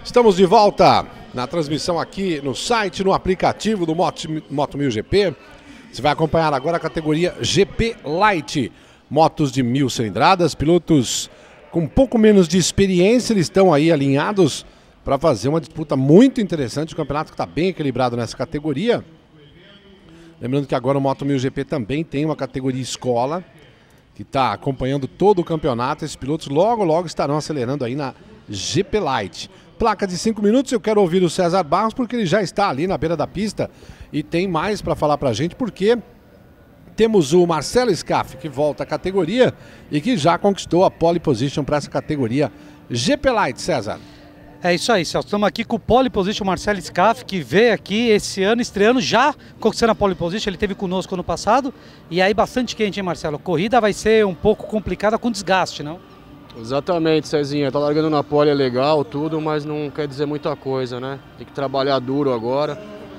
Estamos de volta na transmissão aqui no site, no aplicativo do Moto1000 GP. Você vai acompanhar agora a categoria GP Light. Motos de 1000 cilindradas, pilotos com um pouco menos de experiência, eles estão aí alinhados para fazer uma disputa muito interessante. O campeonato está bem equilibrado nessa categoria. Lembrando que agora o Moto1000 GP também tem uma categoria escola, que está acompanhando todo o campeonato. Esses pilotos logo estarão acelerando aí na GP Light. Placa de 5 minutos, eu quero ouvir o César Barros, porque ele já está ali na beira da pista e tem mais para falar para a gente, porque temos o Marcelo Scaff, que volta à categoria e que já conquistou a pole position para essa categoria GP Light, César. É isso aí, Celso. Estamos aqui com o pole position Marcelo Scaff, que veio aqui esse ano estreando, já conquistando a pole position. Ele esteve conosco ano passado. E aí bastante quente, hein, Marcelo? A corrida vai ser um pouco complicada com desgaste, não? Exatamente, Cezinha. Tá largando na pole, é legal, tudo, mas não quer dizer muita coisa, né? Tem que trabalhar duro agora.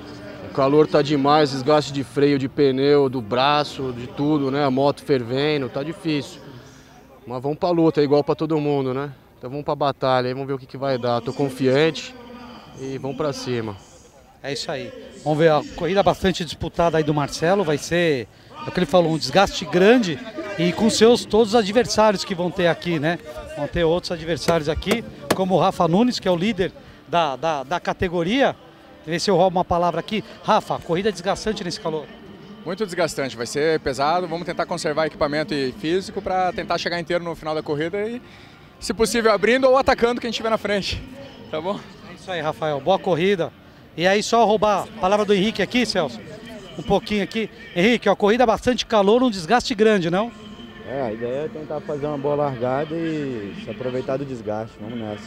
O calor tá demais, desgaste de freio, de pneu, do braço, de tudo, né? A moto fervendo, tá difícil. Mas vamos pra luta, é igual pra todo mundo, né? Então vamos pra batalha, aí vamos ver o que vai dar. Tô confiante e vamos pra cima. É isso aí. Vamos ver a corrida bastante disputada aí do Marcelo. Vai ser, é o que ele falou, um desgaste grande e com todos os adversários que vão ter aqui, né? Vão ter outros adversários aqui, como o Rafa Nunes, que é o líder da categoria. Ver se eu roubo uma palavra aqui. Rafa, corrida desgastante nesse calor. Muito desgastante, vai ser pesado. Vamos tentar conservar equipamento e físico para tentar chegar inteiro no final da corrida e, se possível, abrindo ou atacando quem estiver na frente. Tá bom? É isso aí, Rafael. Boa corrida. E aí, só roubar a palavra do Henrique aqui, Celso. Um pouquinho aqui. Henrique, a corrida bastante calor, um desgaste grande, não? É, a ideia é tentar fazer uma boa largada e se aproveitar do desgaste. Vamos nessa.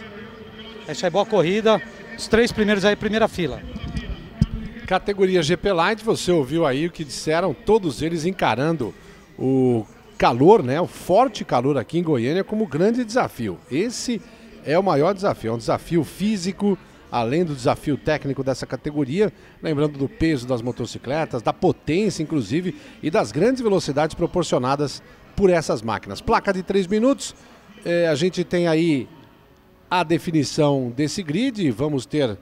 É isso aí, boa corrida. Os 3 primeiros aí, primeira fila. Categoria GP Light, você ouviu aí o que disseram, todos eles encarando o calor, né? O forte calor aqui em Goiânia como grande desafio. Esse é o maior desafio, é um desafio físico, além do desafio técnico dessa categoria, lembrando do peso das motocicletas, da potência inclusive e das grandes velocidades proporcionadas por essas máquinas. Placa de 3 minutos, a gente tem aí a definição desse grid, vamos ter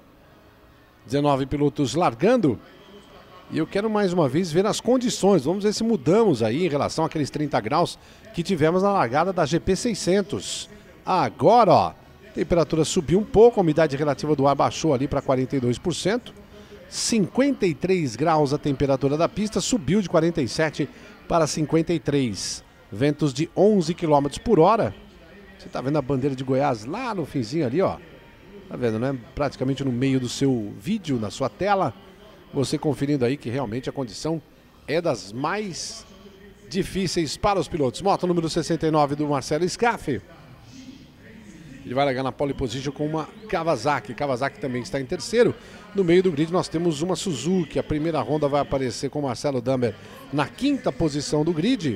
19 pilotos largando e eu quero mais uma vez ver as condições, vamos ver se mudamos aí em relação àqueles 30 graus que tivemos na largada da GP 600. Agora, ó, a temperatura subiu um pouco, a umidade relativa do ar baixou ali para 42%, 53 graus a temperatura da pista, subiu de 47 para 53, ventos de 11 km por hora. Você tá vendo a bandeira de Goiás lá no finzinho ali, ó. Tá vendo, né? Praticamente no meio do seu vídeo, na sua tela. Você conferindo aí que realmente a condição é das mais difíceis para os pilotos. Moto número 69 do Marcelo Scaff. Ele vai largar na pole position com uma Kawasaki. Kawasaki também está em terceiro. No meio do grid nós temos uma Suzuki. A primeira Honda vai aparecer com o Marcelo Dammer na 5ª posição do grid.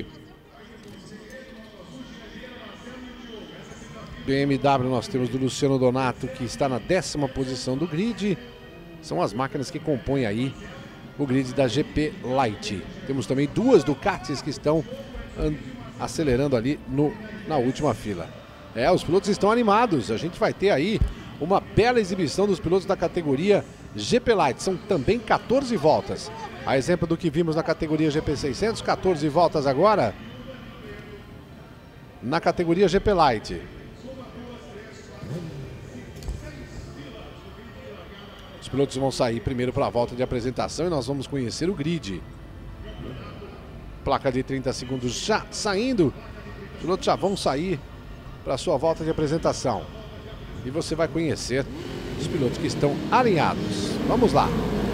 BMW nós temos do Luciano Donato, que está na 10ª posição do grid. São as máquinas que compõem aí o grid da GP Light. Temos também 2 Ducatis que estão acelerando ali na última fila. Os pilotos estão animados. A gente vai ter aí uma bela exibição dos pilotos da categoria GP Light. São também 14 voltas. A exemplo do que vimos na categoria GP 600, 14 voltas agora na categoria GP Light. Os pilotos vão sair primeiro para a volta de apresentação e nós vamos conhecer o grid. Placa de 30 segundos já saindo. Os pilotos já vão sair para a sua volta de apresentação. E você vai conhecer os pilotos que estão alinhados. Vamos lá.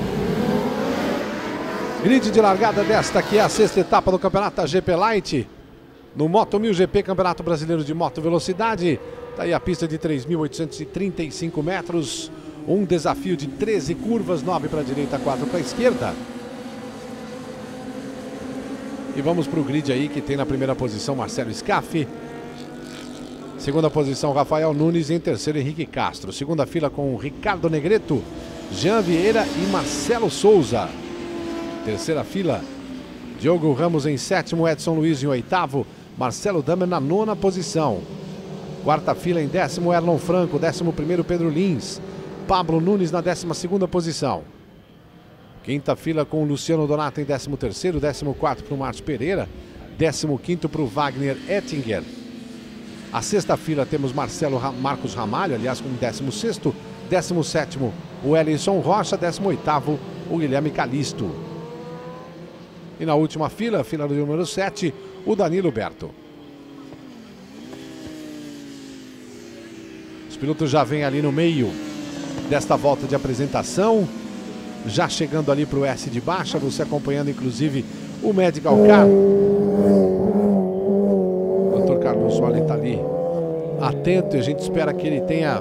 Grid de largada desta que é a 6ª etapa do campeonato da GP Light. No Moto1000 GP, Campeonato Brasileiro de Moto Velocidade. Está aí a pista de 3.835 metros. Um desafio de 13 curvas, 9 para a direita, 4 para a esquerda. E vamos para o grid aí que tem na primeira posição Marcelo Scaff. Segunda posição Rafael Nunes e em terceiro Henrique Castro. Segunda fila com Ricardo Negreto, Jean Vieira e Marcelo Souza. Terceira fila Diogo Ramos em sétimo, Edson Luiz em oitavo, Marcelo Dammer na 9ª posição. Quarta fila em 10º, Erlon Franco, 11º Pedro Lins. Pablo Nunes na 12ª posição. Quinta fila com o Luciano Donato em 13º, 14º para o Márcio Pereira, 15º para o Wagner Ettinger. A sexta fila temos Marcos Ramalho, aliás, com 16º, 17º o Elinson Rocha, 18º o Guilherme Calisto. E na última fila, fila do número 7, o Danilo Berto. Os pilotos já vêm ali no meio desta volta de apresentação, já chegando ali para o S de baixa, você acompanhando inclusive o Medical Car. O Dr. Carlos Wally está ali atento e a gente espera que ele tenha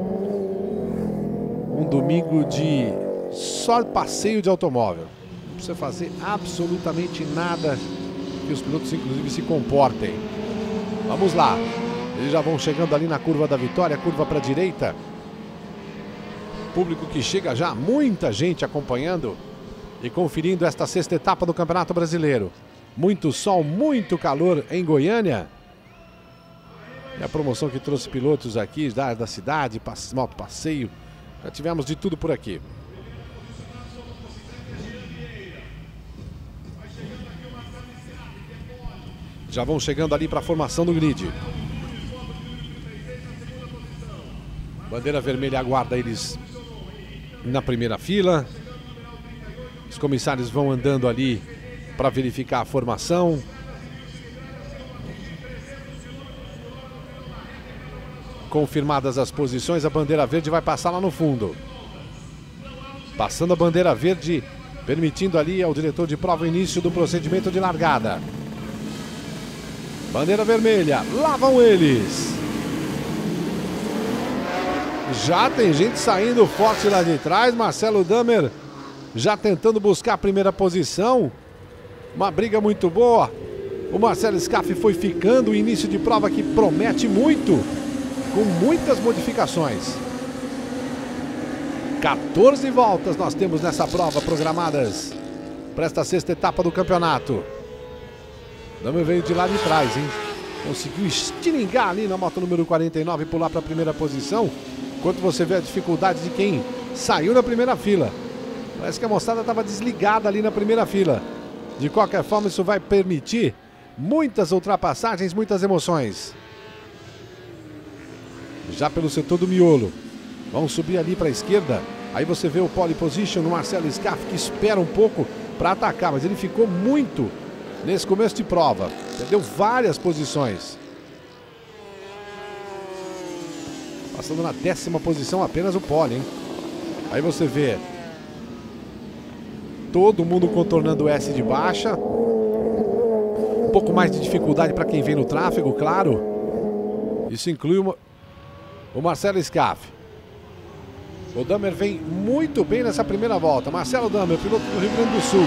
um domingo de só passeio de automóvel. Não precisa fazer absolutamente nada, que os pilotos inclusive se comportem. Vamos lá, eles já vão chegando ali na curva da vitória, curva para a direita. Público que chega já, muita gente acompanhando e conferindo esta sexta etapa do Campeonato Brasileiro. Muito sol, muito calor em Goiânia. E a promoção que trouxe pilotos aqui da cidade, moto passeio, já tivemos de tudo por aqui. Já vão chegando ali para a formação do grid. Bandeira vermelha aguarda eles na primeira fila. Os comissários vão andando ali para verificar a formação. Confirmadas as posições, a bandeira verde vai passar lá no fundo. Passando a bandeira verde, permitindo ali ao diretor de prova o início do procedimento de largada. Bandeira vermelha, lá vão eles. Já tem gente saindo forte lá de trás. Marcelo Damer já tentando buscar a primeira posição. Uma briga muito boa. O Marcelo Scaff foi ficando. O início de prova que promete muito, com muitas modificações. 14 voltas nós temos nessa prova programadas para esta sexta etapa do campeonato. Damer veio de lá de trás, hein? Conseguiu estilingar ali na moto número 49 e pular para a primeira posição. Enquanto você vê a dificuldade de quem saiu na primeira fila. Parece que a moçada estava desligada ali na primeira fila. De qualquer forma, isso vai permitir muitas ultrapassagens, muitas emoções. Já pelo setor do miolo. Vão subir ali para a esquerda. Aí você vê o pole position no Marcelo Scaff, que espera um pouco para atacar. Mas ele ficou muito nesse começo de prova. Perdeu várias posições. Passando na 10ª posição apenas o pole, hein? Aí você vê todo mundo contornando o S de baixa. Um pouco mais de dificuldade para quem vem no tráfego, claro. Isso inclui o Marcelo Scaff. O Damer vem muito bem nessa primeira volta. Marcelo Damer, piloto do Rio Grande do Sul.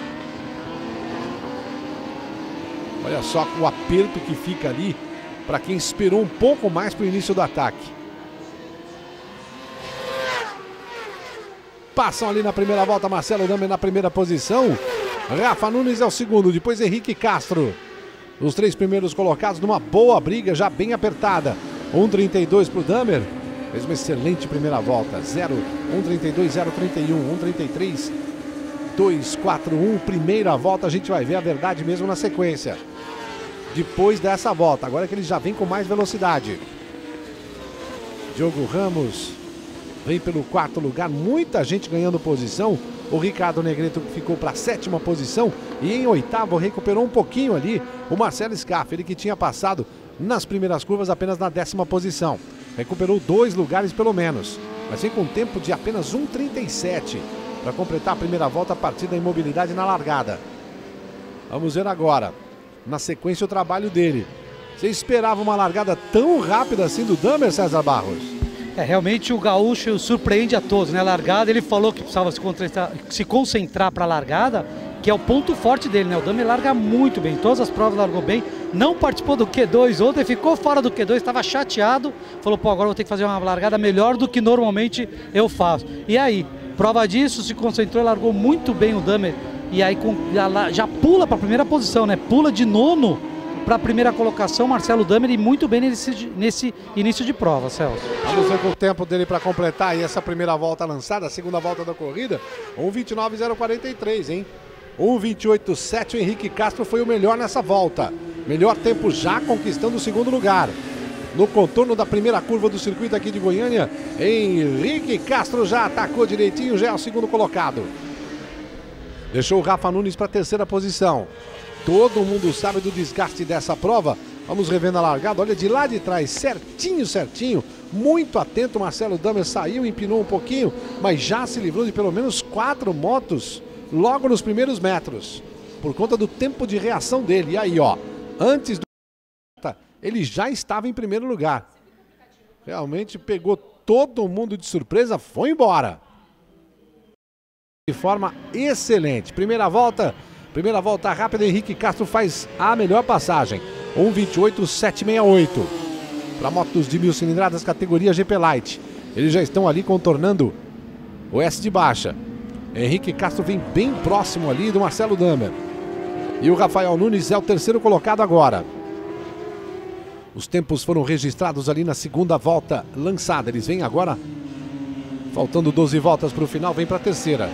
Olha só o aperto que fica ali para quem esperou um pouco mais para o início do ataque. Passam ali na primeira volta, Marcelo Damer na primeira posição. Rafa Nunes é o segundo, depois Henrique Castro. Os três primeiros colocados numa boa briga, já bem apertada. 1:32 para o Damer. Fez uma excelente primeira volta. 1:32, 0:31, 1:33, 2:41. Primeira volta, a gente vai ver a verdade mesmo na sequência. Depois dessa volta, agora que ele já vem com mais velocidade. Diogo Ramos vem pelo quarto lugar, muita gente ganhando posição. O Ricardo Negreto ficou para a 7ª posição e em 8º recuperou um pouquinho ali o Marcelo Scaff, ele que tinha passado nas primeiras curvas apenas na 10ª posição. Recuperou 2 lugares pelo menos, mas vem com um tempo de apenas 1:37 para completar a primeira volta a partir da imobilidade na largada. Vamos ver agora, na sequência, o trabalho dele. Você esperava uma largada tão rápida assim do Damer, César Barros? Realmente o gaúcho surpreende a todos, né? A largada, ele falou que precisava se concentrar para a largada, que é o ponto forte dele, né? O Damer larga muito bem, todas as provas largou bem, não participou do Q2 ontem, ficou fora do Q2, estava chateado, falou, pô, agora eu vou ter que fazer uma largada melhor do que normalmente eu faço. E aí, prova disso, se concentrou, largou muito bem o Damer, e aí já pula para a primeira posição, né? Pula de 9º para a primeira colocação, Marcelo Damer, e muito bem nesse início de prova, Celso. Vamos ver com o tempo dele para completar aí essa primeira volta lançada, a segunda volta da corrida. 1:29.043, hein? 1:28.7, o Henrique Castro foi o melhor nessa volta. Melhor tempo já conquistando o segundo lugar. No contorno da primeira curva do circuito aqui de Goiânia, Henrique Castro já atacou direitinho, já é o segundo colocado. Deixou o Rafa Nunes para a terceira posição. Todo mundo sabe do desgaste dessa prova. Vamos revendo a largada, olha de lá de trás, certinho, certinho. Muito atento, Marcelo Damer saiu, empinou um pouquinho, mas já se livrou de pelo menos 4 motos logo nos primeiros metros. Por conta do tempo de reação dele. E aí, ó, antes do... ele já estava em primeiro lugar. Realmente pegou todo mundo de surpresa, foi embora. De forma excelente. Primeira volta rápida, Henrique Castro faz a melhor passagem. 1:28.768. Para motos de 1000 cilindradas, categoria GP Light. Eles já estão ali contornando o S de baixa. Henrique Castro vem bem próximo ali do Marcelo Damer. E o Rafael Nunes é o terceiro colocado agora. Os tempos foram registrados ali na segunda volta lançada. Eles vêm agora, faltando 12 voltas para o final, vem para a terceira.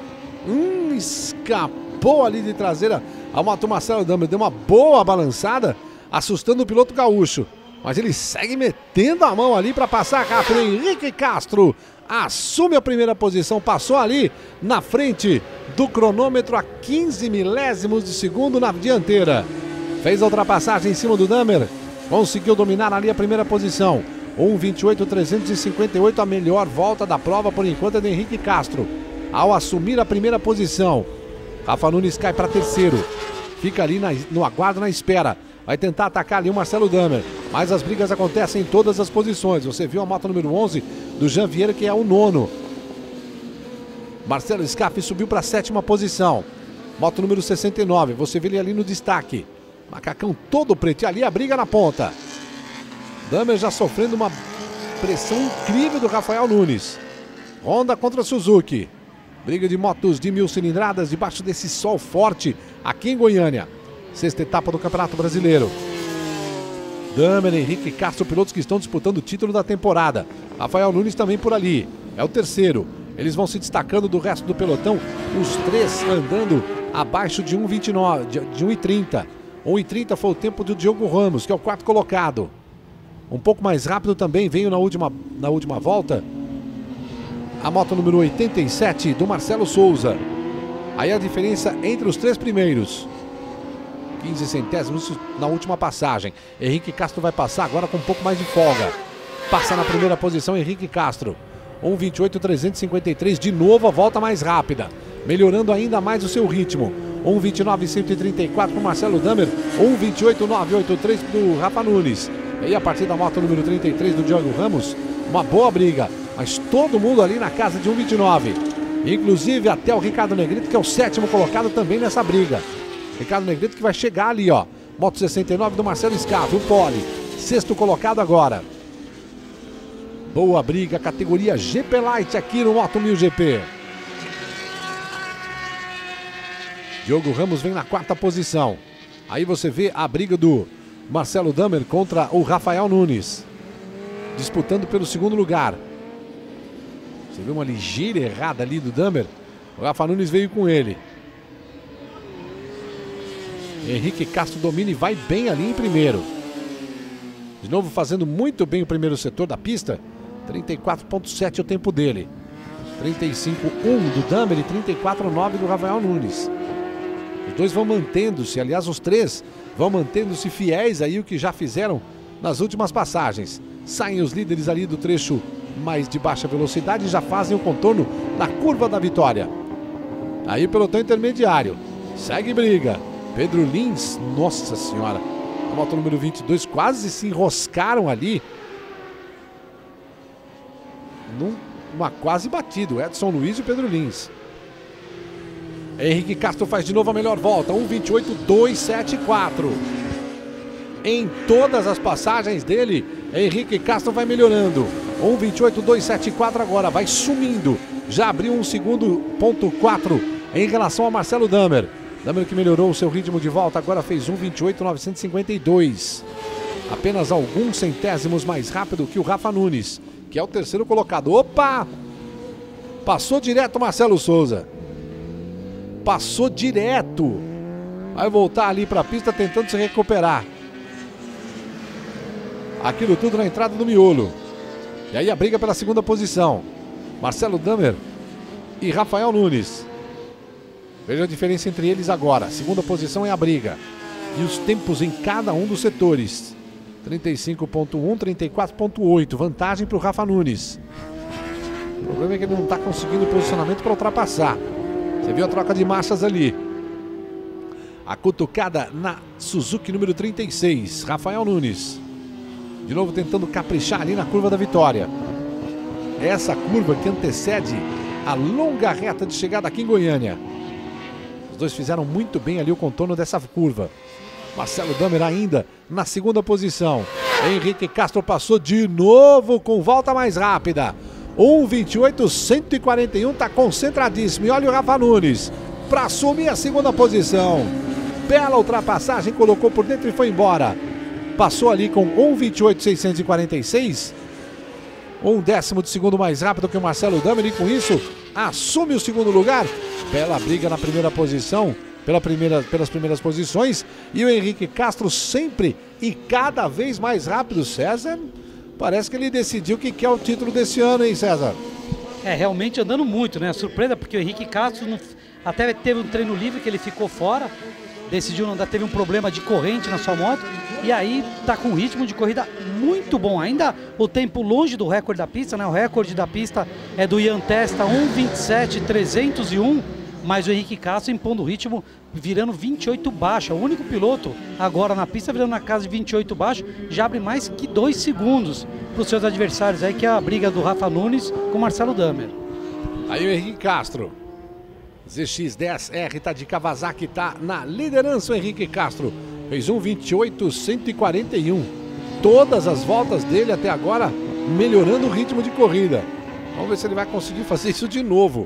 Escapou ali de traseira a moto Marcelo Damer. Deu uma boa balançada, assustando o piloto gaúcho. Mas ele segue metendo a mão ali para passar rápido. Henrique Castro assume a primeira posição. Passou ali na frente do cronômetro a 15 milésimos de segundo na dianteira. Fez a ultrapassagem em cima do Damer. Conseguiu dominar ali a primeira posição. 1:28.358, a melhor volta da prova por enquanto é de Henrique Castro. Ao assumir a primeira posição, Rafa Nunes cai para terceiro. Fica ali no aguardo, na espera. Vai tentar atacar ali o Marcelo Damer. Mas as brigas acontecem em todas as posições. Você viu a moto número 11 do Jean Vieira, que é o nono. Marcelo Scaff subiu para a sétima posição. Moto número 69, você vê ele ali no destaque. Macacão todo preto, e ali a briga na ponta. Damer já sofrendo uma pressão incrível do Rafael Nunes. Honda contra Suzuki. Briga de motos de 1000 cilindradas debaixo desse sol forte aqui em Goiânia. Sexta etapa do Campeonato Brasileiro. Damer, Henrique Castro, pilotos que estão disputando o título da temporada. Rafael Nunes também por ali, é o terceiro. Eles vão se destacando do resto do pelotão, os três andando abaixo de 1:29, de 1:30. 1:30 foi o tempo do Diogo Ramos, que é o quarto colocado. Um pouco mais rápido também veio na última volta a moto número 87 do Marcelo Souza. Aí a diferença entre os três primeiros. 15 centésimos na última passagem. Henrique Castro vai passar agora com um pouco mais de folga. Passa na primeira posição Henrique Castro. 1:28.353, de novo a volta mais rápida. Melhorando ainda mais o seu ritmo. 1:29.134 para o Marcelo Damer. 1:28.983 do Rafa Nunes. E a partir da moto número 33 do Diogo Ramos, uma boa briga. Mas todo mundo ali na casa de 1:29. Inclusive até o Ricardo Negrito, que é o sétimo colocado também nessa briga. Ricardo Negrito que vai chegar ali, ó. Moto 69 do Marcelo Scaff, o pole. Sexto colocado agora. Boa briga, categoria GP Light aqui no Moto 1000 GP. Diogo Ramos vem na quarta posição. Aí você vê a briga do Marcelo Damer contra o Rafael Nunes. Disputando pelo segundo lugar. Você vê uma ligeira errada ali do Damer. O Rafa Nunes veio com ele. Henrique Castro domina e vai bem ali em primeiro. De novo fazendo muito bem o primeiro setor da pista. 34.7 é o tempo dele. 35.1 do Damer e 34.9 do Rafael Nunes. Os dois vão mantendo-se, aliás os três vão mantendo-se fiéis aí o que já fizeram nas últimas passagens. Saem os líderes ali do trecho mais de baixa velocidade e já fazem o contorno na curva da vitória. Aí o pelotão intermediário. Segue briga. Pedro Lins, nossa senhora. A moto número 22 quase se enroscaram ali. Numa quase batido. Edson Luiz e Pedro Lins. Henrique Castro faz de novo a melhor volta. 1:28.274. Em todas as passagens dele, Henrique Castro vai melhorando. 1:28.274 agora, vai sumindo. Já abriu 1 segundo, ponto 4 em relação ao Marcelo Damer. Damer que melhorou o seu ritmo de volta, agora fez 1:28.952. Apenas alguns centésimos mais rápido que o Rafa Nunes, que é o terceiro colocado. Opa! Passou direto Marcelo Souza. Passou direto. Vai voltar ali para a pista tentando se recuperar. Aquilo tudo na entrada do miolo. E aí a briga pela segunda posição. Marcelo Damer e Rafael Nunes. Veja a diferença entre eles agora. Segunda posição é a briga. E os tempos em cada um dos setores. 35.1, 34.8. Vantagem para o Rafa Nunes. O problema é que ele não está conseguindo posicionamento para ultrapassar. Você viu a troca de marchas ali. A cutucada na Suzuki número 36. Rafael Nunes. De novo tentando caprichar ali na curva da vitória. Essa curva que antecede a longa reta de chegada aqui em Goiânia. Os dois fizeram muito bem ali o contorno dessa curva. Marcelo Damer ainda na segunda posição. Henrique Castro passou de novo com volta mais rápida. 1:28.141, está concentradíssimo. E olha o Rafa Nunes para assumir a segunda posição. Bela ultrapassagem, colocou por dentro e foi embora. Passou ali com 1:28.646. 1/10 de segundo mais rápido que o Marcelo Damer e com isso assume o segundo lugar. Bela briga na primeira posição, pelas primeiras posições. E o Henrique Castro sempre e cada vez mais rápido. César, parece que ele decidiu que quer o título desse ano, hein, César? Realmente andando muito, né? Surpresa, porque o Henrique Castro até teve um treino livre que ele ficou fora. Decidiu não dar, teve um problema de corrente na sua moto. E aí tá com um ritmo de corrida muito bom. Ainda o tempo longe do recorde da pista, né? O recorde da pista é do Ian Testa, 1:27.301. Mas o Henrique Castro impondo o ritmo, virando 28 baixo. O único piloto agora na pista virando na casa de 28 baixo. Já abre mais que 2 segundos para os seus adversários aí, que é a briga do Rafa Nunes com o Marcelo Damer. Aí o Henrique Castro. ZX10R tá de Kawasaki, tá na liderança o Henrique Castro. Fez 1:28.141. Todas as voltas dele até agora melhorando o ritmo de corrida. Vamos ver se ele vai conseguir fazer isso de novo.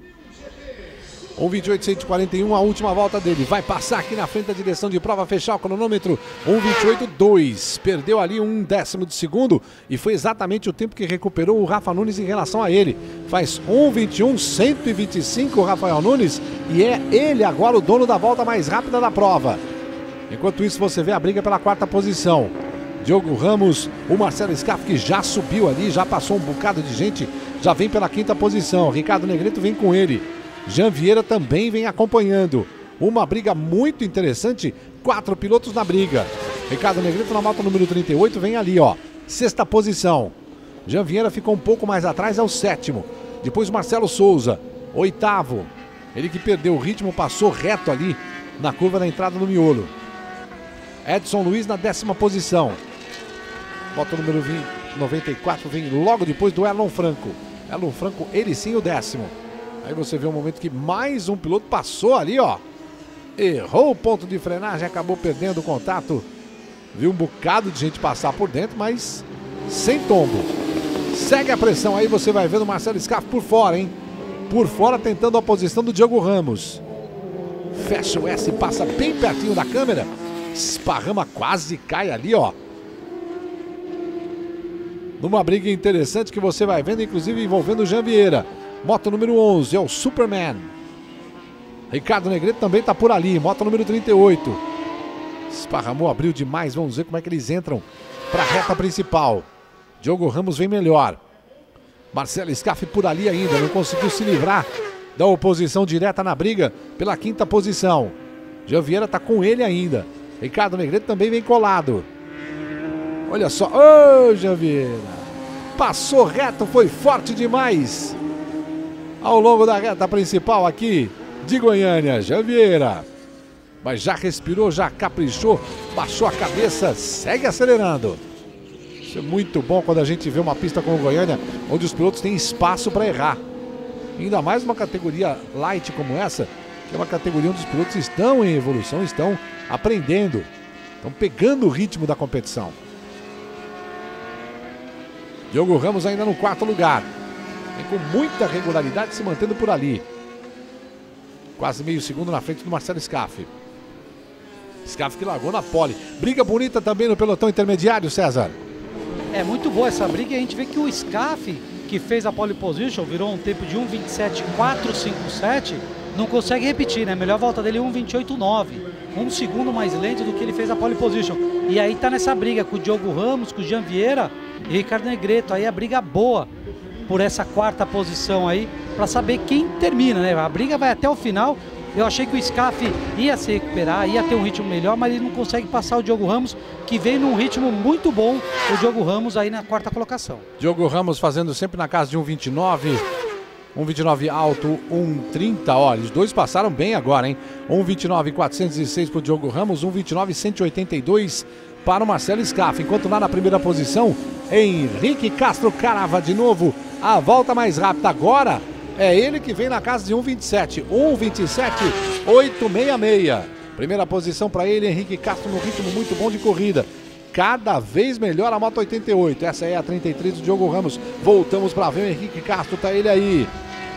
1:28.141, a última volta dele. Vai passar aqui na frente da direção de prova, fechar o cronômetro. 1:28.2. Perdeu ali 1/10 de segundo e foi exatamente o tempo que recuperou o Rafa Nunes em relação a ele. Faz 1:21.125 o Rafael Nunes e é ele agora o dono da volta mais rápida da prova. Enquanto isso você vê a briga pela quarta posição. Diogo Ramos, o Marcelo Scaff que já subiu ali, já passou um bocado de gente, já vem pela quinta posição. Ricardo Negrito vem com ele. Jean Vieira também vem acompanhando. Uma briga muito interessante, 4 pilotos na briga. Ricardo Negrito na moto número 38 vem ali, ó, sexta posição. Jean Vieira ficou um pouco mais atrás, é o sétimo. Depois Marcelo Souza, oitavo. Ele que perdeu o ritmo, passou reto ali na curva da entrada do miolo. Edson Luiz na 10ª posição. Moto número 94 vem logo depois do Elon Franco. Elon Franco, ele sim o 10º. Aí você vê um momento que mais um piloto passou ali, ó. Errou o ponto de frenagem, acabou perdendo o contato. Viu um bocado de gente passar por dentro, mas sem tombo. Segue a pressão aí, você vai vendo o Marcelo Scaff por fora, hein? Por fora tentando a posição do Diogo Ramos. Fecha o S, passa bem pertinho da câmera. Esparrama, quase cai ali, ó. Numa briga interessante que você vai vendo, inclusive envolvendo o Jean Vieira. Moto número 11, é o Superman. Ricardo Negrito também está por ali, moto número 38. Esparramou, abriu demais, vamos ver como é que eles entram para a reta principal. Diogo Ramos vem melhor. Marcelo Scaff por ali ainda, não conseguiu se livrar da oposição direta na briga pela quinta posição. Jean Vieira está com ele ainda. Ricardo Negrito também vem colado. Olha só, ô Jean Vieira. Passou reto, foi forte demais. Ao longo da reta principal aqui de Goiânia, Jean Vieira. Mas já respirou, já caprichou, baixou a cabeça, segue acelerando. Isso é muito bom quando a gente vê uma pista como Goiânia, onde os pilotos têm espaço para errar. Ainda mais uma categoria light como essa, que é uma categoria onde os pilotos estão em evolução, estão aprendendo, estão pegando o ritmo da competição. Diogo Ramos ainda no quarto lugar. Vem com muita regularidade se mantendo por ali. Quase meio segundo na frente do Marcelo Scaff. Scaff que largou na pole. Briga bonita também no pelotão intermediário, César. É muito boa essa briga e a gente vê que o Scaff, que fez a pole position, virou um tempo de 1:27.457, não consegue repetir, né? A melhor volta dele é 1:28.9. Um segundo mais lento do que ele fez a pole position. E aí tá nessa briga com o Diogo Ramos, com o Jean Vieira e Ricardo Negreto. Aí a briga boa por essa quarta posição aí, para saber quem termina, né? A briga vai até o final. Eu achei que o Scaff ia se recuperar, ia ter um ritmo melhor, mas ele não consegue passar o Diogo Ramos, que vem num ritmo muito bom, o Diogo Ramos aí na quarta colocação. Diogo Ramos fazendo sempre na casa de 1:29. 1:29 alto, 1:30, ó, os dois passaram bem agora, hein? 1:29.406 para o Diogo Ramos, 1:29.182 para o Marcelo Scaff. Enquanto lá na primeira posição, Henrique Castro crava de novo a volta mais rápida. Agora é ele que vem na casa de 1:27, 1:27.866. Primeira posição para ele, Henrique Castro, no ritmo muito bom de corrida. Cada vez melhor a Moto 88. Essa é a 33 do Diogo Ramos. Voltamos para ver o Henrique Castro, tá ele aí.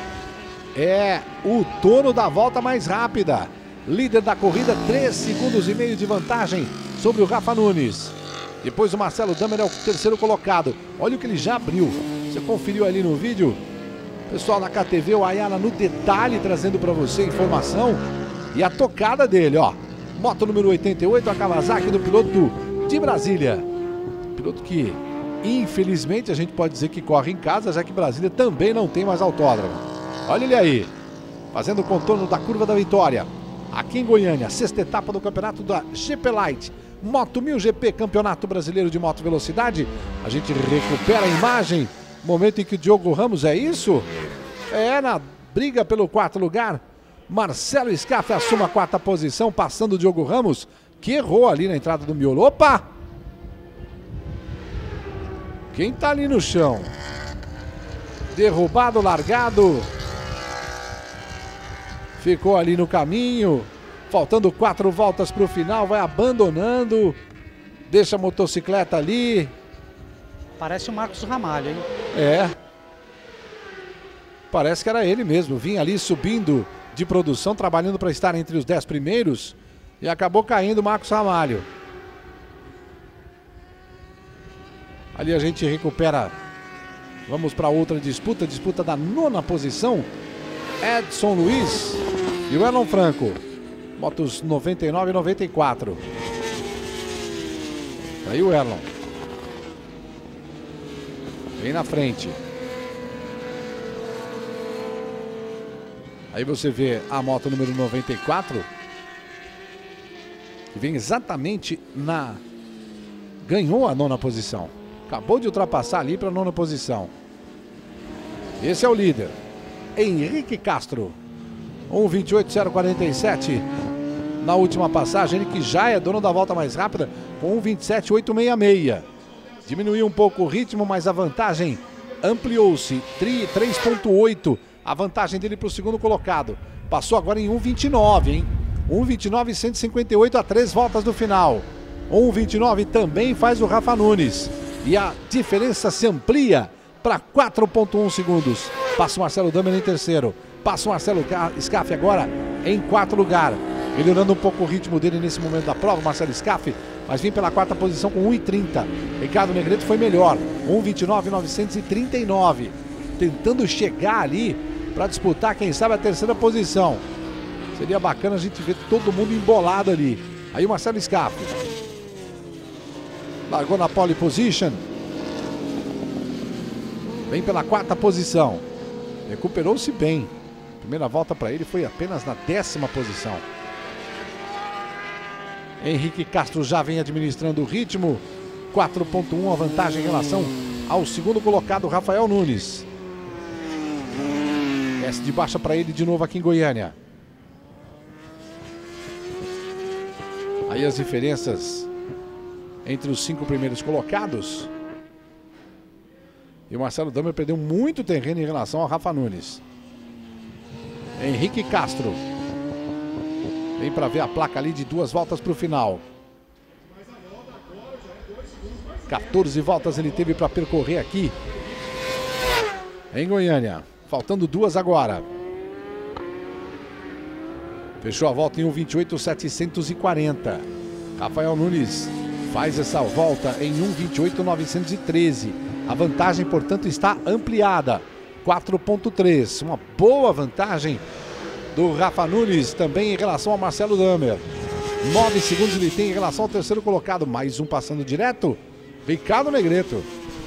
É o dono da volta mais rápida. Líder da corrida, 3,5 segundos de vantagem sobre o Rafa Nunes. Depois o Marcelo Damer é o terceiro colocado. Olha o que ele já abriu. Você conferiu ali no vídeo? Pessoal da KTV, o Ayala no detalhe trazendo para você a informação e a tocada dele, ó. Moto número 88, a Kawasaki do piloto de Brasília. Piloto que, infelizmente, a gente pode dizer que corre em casa, já que Brasília também não tem mais autódromo. Olha ele aí, fazendo o contorno da curva da vitória. Aqui em Goiânia, sexta etapa do campeonato da GP Light. Moto 1000 GP, Campeonato Brasileiro de Moto Velocidade. A gente recupera a imagem. Momento em que o Diogo Ramos, é isso? É na briga pelo quarto lugar. Marcelo Scaff assume a quarta posição, passando o Diogo Ramos, que errou ali na entrada do miolo. Opa! Quem tá ali no chão? Derrubado, largado. Ficou ali no caminho. Faltando 4 voltas para o final, vai abandonando. Deixa a motocicleta ali. Parece o Marcos Ramalho, hein? É. Parece que era ele mesmo. Vinha ali subindo de produção, trabalhando para estar entre os 10 primeiros. E acabou caindo o Marcos Ramalho. Ali a gente recupera. Vamos para outra disputa. Disputa da 9ª posição. Edson Luiz e o Elon Franco. Motos 99 e 94. Aí o Elon. Vem na frente. Aí você vê a moto número 94. Que vem exatamente na... Ganhou a 9ª posição. Acabou de ultrapassar ali para a 9ª posição. Esse é o líder. Henrique Castro. 1:28.047. Na última passagem, ele que já é dono da volta mais rápida com 1:27.866. Diminuiu um pouco o ritmo, mas a vantagem ampliou-se. 3,8 a vantagem dele para o segundo colocado. Passou agora em 1:29, hein? 1:29.158 a 3 voltas do final. 1:29 também faz o Rafa Nunes. E a diferença se amplia para 4,1 segundos. Passa o Marcelo Damer em terceiro. Passa o Marcelo Scaff agora em quarto lugar. Melhorando um pouco o ritmo dele nesse momento da prova, Marcelo Scaff, mas vem pela quarta posição com 1:30. Ricardo Negreto foi melhor, 1:29.939. Tentando chegar ali para disputar, quem sabe, a terceira posição. Seria bacana a gente ver todo mundo embolado ali. Aí o Marcelo Scaff. Largou na pole position. Vem pela quarta posição. Recuperou-se bem. Primeira volta para ele foi apenas na 10ª posição. Henrique Castro já vem administrando o ritmo. 4,1 a vantagem em relação ao segundo colocado, Rafael Nunes. S de baixa para ele de novo aqui em Goiânia. Aí as diferenças entre os 5 primeiros colocados. E o Marcelo Damer perdeu muito terreno em relação ao Rafa Nunes. Henrique Castro. Vem para ver a placa ali de 2 voltas para o final. 14 voltas ele teve para percorrer aqui em Goiânia. Faltando 2 agora. Fechou a volta em 1:28.740. Rafael Nunes faz essa volta em 1:28.913. A vantagem, portanto, está ampliada. 4.3. Uma boa vantagem do Rafa Nunes também em relação ao Marcelo Damer. 9 segundos ele tem em relação ao terceiro colocado. Mais um passando direto. Ricardo Negreto.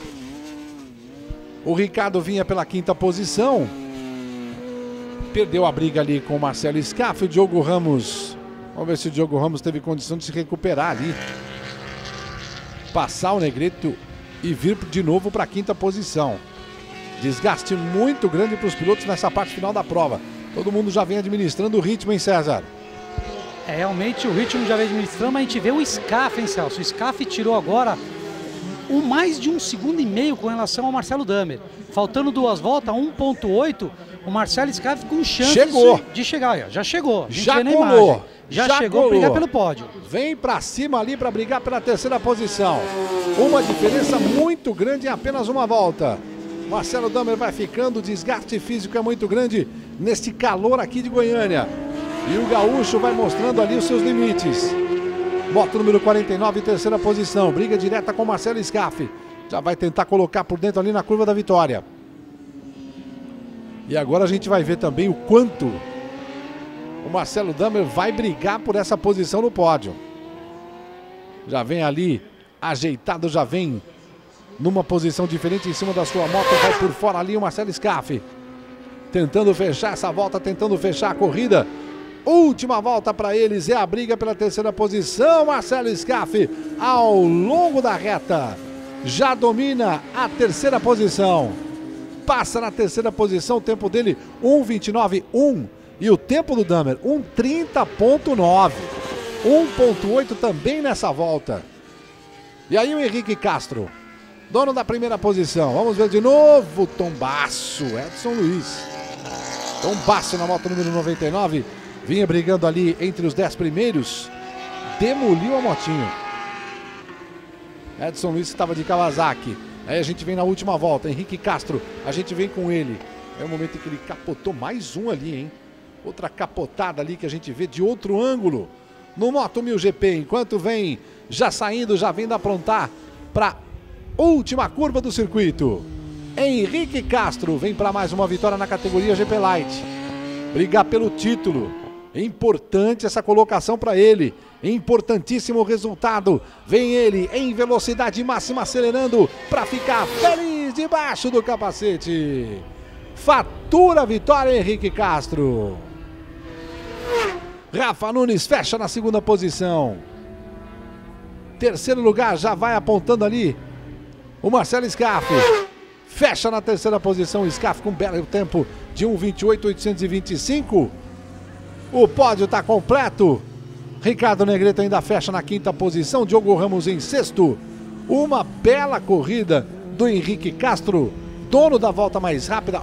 O Ricardo vinha pela quinta posição. Perdeu a briga ali com o Marcelo Scaff. O Diogo Ramos. Vamos ver se o Diogo Ramos teve condição de se recuperar ali. Passar o Negreto e vir de novo para a quinta posição. Desgaste muito grande para os pilotos nessa parte final da prova. Todo mundo já vem administrando o ritmo, hein, César? Realmente o ritmo já vem administrando, mas a gente vê o Scaff, hein, Celso? O Scaff tirou agora mais de 1,5 segundos com relação ao Marcelo Damer. Faltando 2 voltas, 1,8, o Marcelo Scaff com chance de chegar. Já chegou. Já colou. Já chegou a brigar pelo pódio. Vem pra cima ali para brigar pela terceira posição. Uma diferença muito grande em apenas uma volta. Marcelo Damer vai ficando, o desgaste físico é muito grande neste calor aqui de Goiânia. E o gaúcho vai mostrando ali os seus limites. Moto número 49, terceira posição. Briga direta com Marcelo Scaff. Já vai tentar colocar por dentro ali na curva da vitória. E agora a gente vai ver também o quanto o Marcelo Damer vai brigar por essa posição no pódio. Já vem ali ajeitado, já vem numa posição diferente em cima da sua moto. Vai por fora ali o Marcelo Scaff. Tentando fechar essa volta, tentando fechar a corrida. Última volta para eles, é a briga pela terceira posição. Marcelo Scaff ao longo da reta já domina a terceira posição. Passa na terceira posição, o tempo dele 1:29.1 e o tempo do Damer 1:30.9. 1.8 também nessa volta. E aí o Henrique Castro, dono da primeira posição. Vamos ver de novo, tombaço, Edson Luiz. Tombaço na moto número 99. Vinha brigando ali entre os 10 primeiros. Demoliu a motinho. Edson Luiz estava de Kawasaki. Aí a gente vem na última volta. Henrique Castro, a gente vem com ele. É o momento em que ele capotou mais um ali, hein? Outra capotada ali que a gente vê de outro ângulo. No Moto 1000 GP, enquanto vem já saindo, já vindo aprontar para última curva do circuito. Henrique Castro vem para mais uma vitória na categoria GP Light. Brigar pelo título. É importante essa colocação para ele. Importantíssimo o resultado. Vem ele em velocidade máxima acelerando para ficar feliz debaixo do capacete. Fatura a vitória, Henrique Castro. Rafa Nunes fecha na segunda posição. Terceiro lugar já vai apontando ali o Marcelo Scaff. Fecha na terceira posição o Scaff com um belo tempo de 1:28.825. O pódio está completo. Ricardo Negreto ainda fecha na quinta posição. Diogo Ramos em sexto. Uma bela corrida do Henrique Castro, dono da volta mais rápida,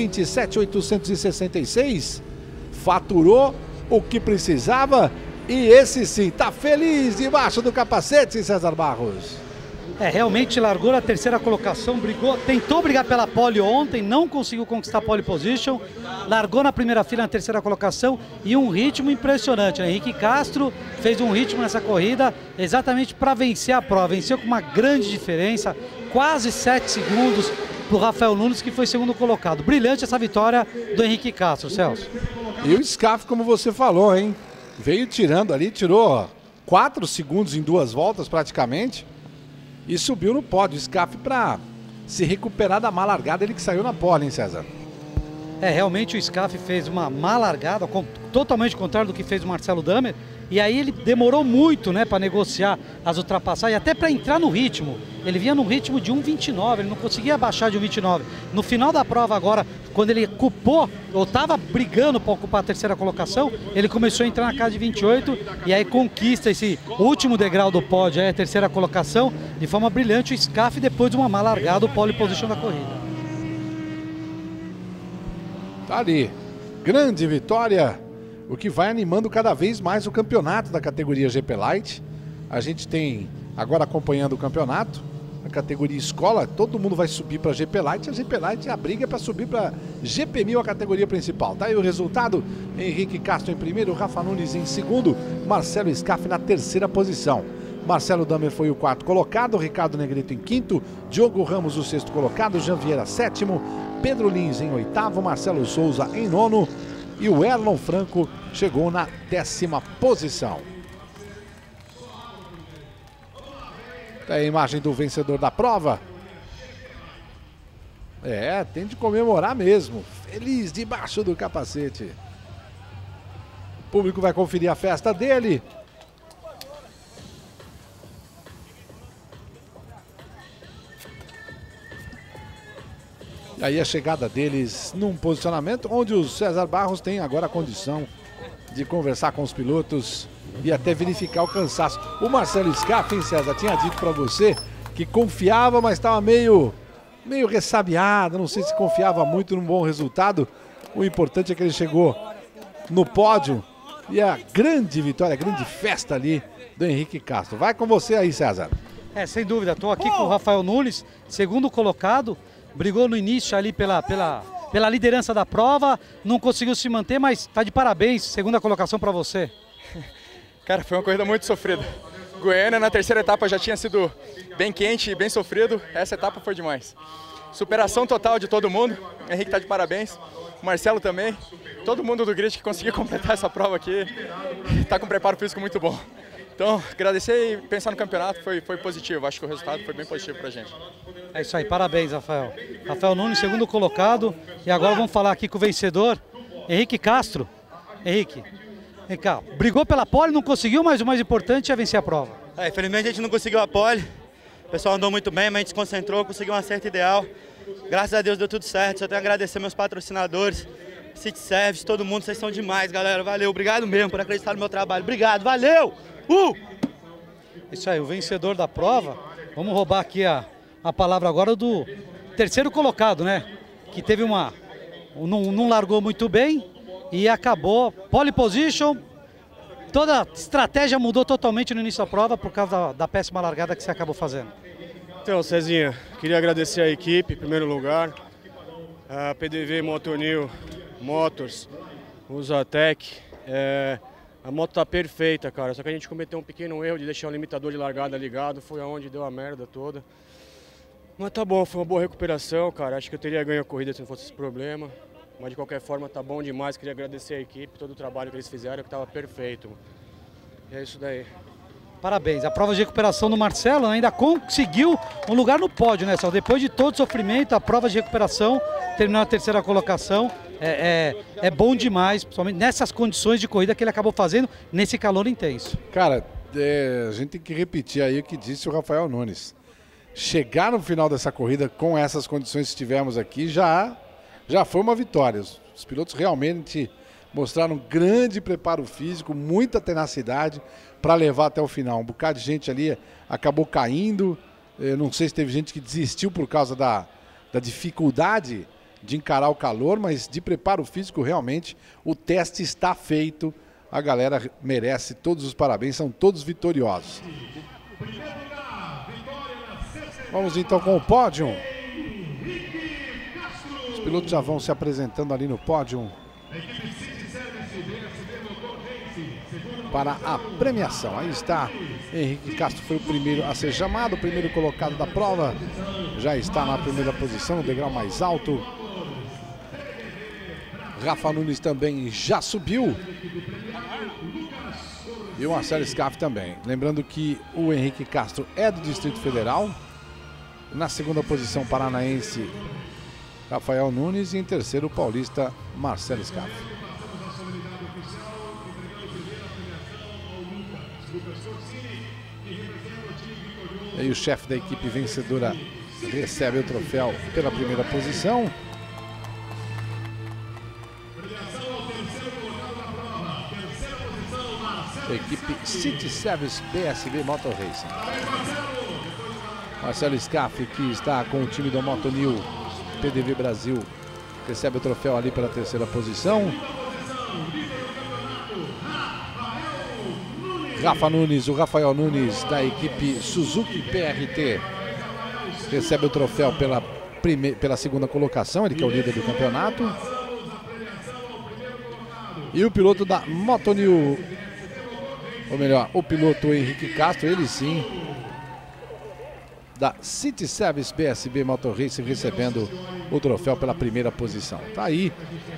1:27.866. Faturou o que precisava e esse sim está feliz debaixo do capacete, César Barros. Realmente largou na terceira colocação, tentou brigar pela pole ontem, não conseguiu conquistar a pole position, largou na primeira fila na terceira colocação e um ritmo impressionante. Henrique Castro fez um ritmo nessa corrida exatamente para vencer a prova, venceu com uma grande diferença, quase 7 segundos para o Rafael Nunes, que foi segundo colocado. Brilhante essa vitória do Henrique Castro, Celso. E o Scaff, como você falou, hein? Veio tirando ali, tirou 4 segundos em 2 voltas praticamente. E subiu no pódio, Scaff, para se recuperar da má largada, ele que saiu na pole, hein, César? Realmente o Scaff fez uma má largada, totalmente contrário do que fez o Marcelo Damer. E aí ele demorou muito, né, para negociar as ultrapassagens, até para entrar no ritmo. Ele vinha no ritmo de 1:29, ele não conseguia baixar de 1:29. No final da prova agora, quando ele ocupou, ou estava brigando para ocupar a terceira colocação, ele começou a entrar na casa de 28 e aí conquista esse último degrau do pódio, a terceira colocação, de forma brilhante o Scaff, depois de uma má largada, o pole position da corrida. Tá ali, grande vitória, o que vai animando cada vez mais o campeonato da categoria GP Light. A gente tem, agora acompanhando o campeonato, a categoria escola, todo mundo vai subir para GP Light, a GP Light a briga é para subir para GP 1000, a categoria principal. Tá aí o resultado: Henrique Castro em primeiro, Rafa Nunes em segundo, Marcelo Scaff na terceira posição. Marcelo Damer foi o quarto colocado, Ricardo Negrito em quinto, Diogo Ramos o sexto colocado, Jean Vieira sétimo, Pedro Lins em oitavo, Marcelo Souza em nono e o Erlon Franco chegou na 10ª posição. Tá aí a imagem do vencedor da prova. Tem de comemorar mesmo. Feliz debaixo do capacete. O público vai conferir a festa dele. E aí a chegada deles num posicionamento onde o César Barros tem agora a condição de conversar com os pilotos e até verificar o cansaço. O Marcelo Scaff, hein, César, tinha dito para você que confiava, mas estava meio ressabiado, não sei se confiava muito num bom resultado. O importante é que ele chegou no pódio e a grande vitória, a grande festa ali do Henrique Castro. Vai com você aí, César. Sem dúvida, estou aqui com o Rafael Nunes, segundo colocado, brigou no início ali pela liderança da prova, não conseguiu se manter, mas está de parabéns, segunda colocação para você. Cara, foi uma corrida muito sofrida. Goiânia na terceira etapa já tinha sido bem quente e bem sofrido, essa etapa foi demais. Superação total de todo mundo, o Henrique está de parabéns, o Marcelo também, todo mundo do grid que conseguiu completar essa prova aqui, está com um preparo físico muito bom. Então, agradecer e pensar no campeonato foi positivo, acho que o resultado foi bem positivo pra gente. É isso aí, parabéns, Rafael. Rafael Nunes, segundo colocado, e agora vamos falar aqui com o vencedor, Henrique Castro. Henrique, vem cá, brigou pela pole, não conseguiu, mas o mais importante é vencer a prova. Infelizmente a gente não conseguiu a pole, o pessoal andou muito bem, mas a gente se concentrou, conseguiu um acerto ideal. Graças a Deus deu tudo certo, só tenho a agradecer meus patrocinadores, City Service, todo mundo, vocês são demais, galera, valeu, obrigado mesmo por acreditar no meu trabalho, obrigado, valeu! Isso aí, o vencedor da prova, vamos roubar aqui a palavra agora do terceiro colocado, né? Que teve não largou muito bem e acabou pole position. Toda a estratégia mudou totalmente no início da prova por causa da péssima largada que você acabou fazendo. Então, Cezinha, queria agradecer a equipe, em primeiro lugar, a PDV Motonil Motors, Usatec. A moto tá perfeita, cara, só que a gente cometeu um pequeno erro de deixar o limitador de largada ligado, foi aonde deu a merda toda. Mas tá bom, foi uma boa recuperação, cara, acho que eu teria ganho a corrida se não fosse esse problema. Mas de qualquer forma tá bom demais, queria agradecer a equipe, todo o trabalho que eles fizeram, que tava perfeito. E é isso daí. Parabéns, a prova de recuperação do Marcelo ainda conseguiu um lugar no pódio, né, Sal? Depois de todo o sofrimento, a prova de recuperação terminou na terceira colocação. É bom demais, principalmente nessas condições de corrida que ele acabou fazendo, nesse calor intenso. Cara, a gente tem que repetir aí o que disse o Rafael Nunes. Chegar no final dessa corrida com essas condições que tivemos aqui já foi uma vitória. Os pilotos realmente mostraram um grande preparo físico, muita tenacidade para levar até o final. Um bocado de gente ali acabou caindo, não sei se teve gente que desistiu por causa da dificuldade de encarar o calor, mas de preparo físico realmente o teste está feito, a galera merece todos os parabéns, são todos vitoriosos. Vamos então com o pódio. Os pilotos já vão se apresentando ali no pódio para a premiação. Aí está, Henrique Castro foi o primeiro a ser chamado, o primeiro colocado da prova, já está na primeira posição, no degrau mais alto. Rafa Nunes também já subiu. E o Marcelo Scaff também. Lembrando que o Henrique Castro é do Distrito Federal. Na segunda posição, paranaense Rafael Nunes. E em terceiro, o paulista Marcelo Scaff. E aí o chefe da equipe vencedora recebe o troféu pela primeira posição. A equipe City Service BSB Motor Racing. Marcelo Scaff, que está com o time da Motonil PDV Brasil, recebe o troféu ali pela terceira posição. Rafa Nunes, o Rafael Nunes da equipe Suzuki PRT, recebe o troféu pela segunda colocação, ele que é o líder do campeonato. E o piloto da Motonil, ou melhor, o piloto Henrique Castro, ele sim, da City Service BSB Motor Racing, recebendo o troféu pela primeira posição. Tá aí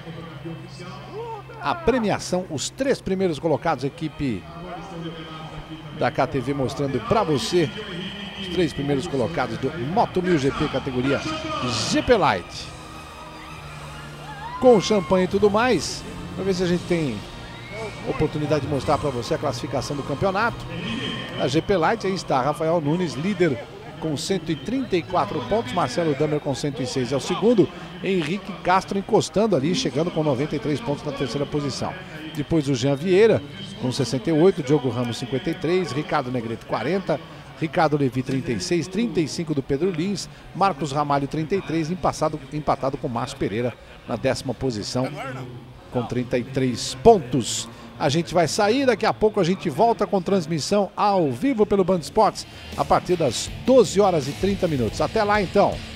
a premiação, os 3 primeiros colocados, equipe da KTV mostrando para você os 3 primeiros colocados do Moto1000 GP categoria GP Light. Com champanhe e tudo mais, vamos ver se a gente tem oportunidade de mostrar para você a classificação do campeonato. A GP Light, aí está Rafael Nunes, líder com 134 pontos, Marcelo Damer com 106 é o segundo, Henrique Castro encostando ali, chegando com 93 pontos na terceira posição. Depois o Jean Vieira com 68, Diogo Ramos 53, Ricardo Negrete 40, Ricardo Levi 36, 35 do Pedro Lins, Marcos Ramalho 33, empatado com Márcio Pereira na 10ª posição com 33 pontos. A gente vai sair, daqui a pouco a gente volta com transmissão ao vivo pelo Band Esportes a partir das 12 horas e 30 minutos. Até lá então!